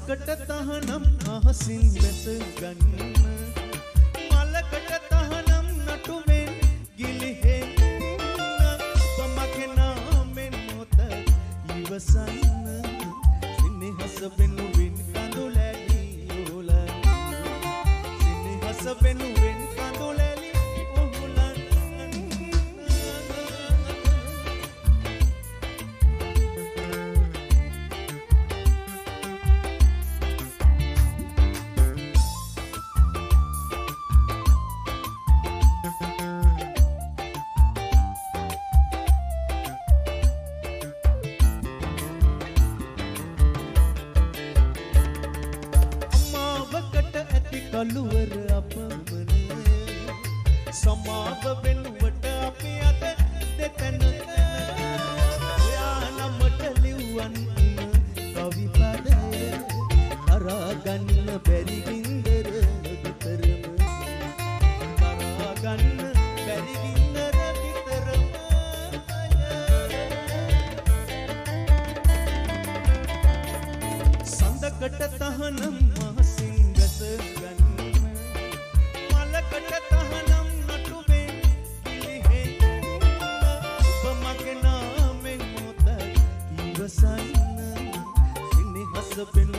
සඳකට තහනම් අහසින් වැස ගන්න මලකට තහනම් නටුමෙන් ගිලිහෙන්න පමකෙනාමෙන් මොත ඉවසන්න සිනහස වෙනුවෙන් කඳුලැලි උහුලන්න සිනහස වෙනුවෙන් කඳුලැලි උහුලන්න කළුවර අපමණ සමාව වෙනුවට අපි අද දෙතන ඔයාලමට ලිව්වන් කවි පද කරා ගන්න බැරි ගින්දර විතරම කරා ගන්න බැරි ගින්දර විතරම සඳකට තහනම් මහසින් ගස ගන්න මලකට තහනම් නටුමෙන් ගිලිහෙන්න උපමගේ නාමෙන් මොත ඉවසන්න සිනහස වෙන